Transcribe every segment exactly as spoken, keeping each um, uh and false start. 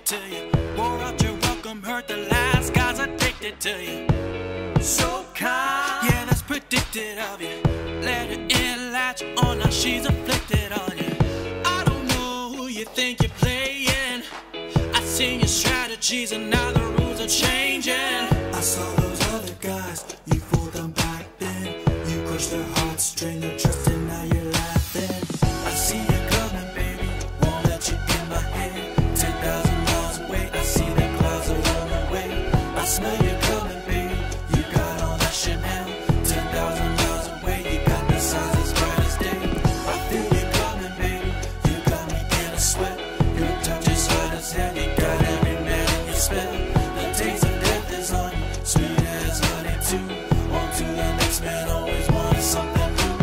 addicted to you. Wore out your welcome, hurt the last guy's addicted to you. So kind, yeah, that's predicted of you. Let her in, latch on, now she's afflicted on you. I don't know who you think you're playing. I seen your strategies and now the rules are changing. I saw those other guys, you fooled them back then. You crushed their heartstring, their trust, and now you're laughing. I see you coming, baby, won't let you in my head. Ten thousand miles away, I see the clouds are on the way. I smell you coming, baby, you got on that Chanel. Ten thousand miles away, you got the signs as bright as day. I feel you coming, baby, you got me in a sweat. Your touch is hot as hell, you got every man in your spell. The taste of death is on you, sweet as honey too. On to the next man, always wanted something new.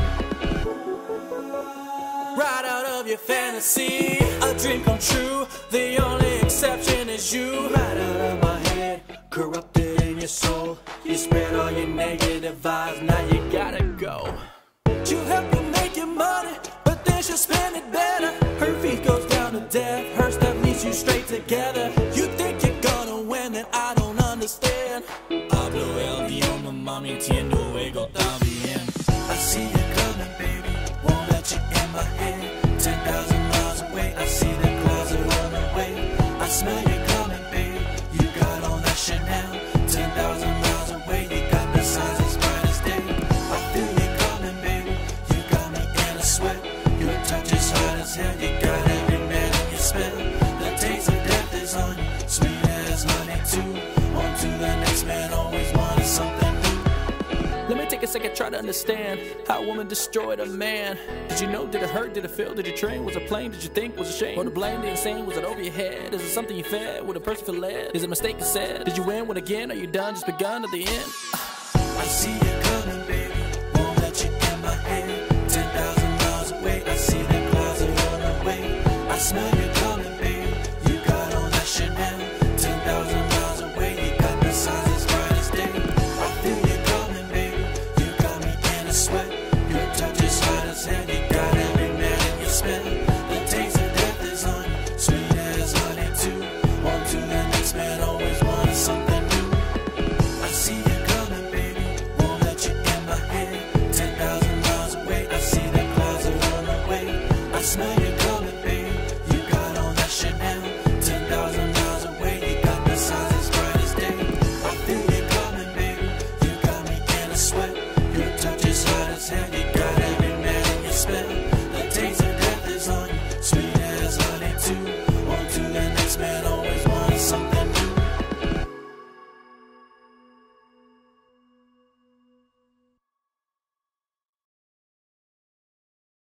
Right out of your fantasy, a dream come true. The only exception is you. Right out of my head, corrupted in your soul. You spread all your negative vibes, now you gotta go. You help me make your money, but then she'll spend it better. Her feet goes down to death, her step leads you straight together. You think you're gonna win, and I don't understand. Hablo el idioma, mami, entiendo, ego también. I see you coming, baby, won't let you in my head. Ten thousand miles away, I see the clouds are on the way. I smell you coming, baby, you got on that Chanel. Ten thousand miles away, you got the signs as bright as day. I feel you coming, baby, you got me in a sweat. Your touch is hot as hell, you got every man in your spell. The taste of death is on you, sweet as honey too. On to the next man, always wanted something new. Let me take a second, try to understand how a woman destroyed a man. Did you know, did it hurt, did it feel, did you train? Was it plain, did you think, was it shame? Or to blame, the insane, was it over your head? Is it something you fed, would a person feel led? Is it a mistake you said? Did you win, win again, are you done, just begun at the end? I see you coming.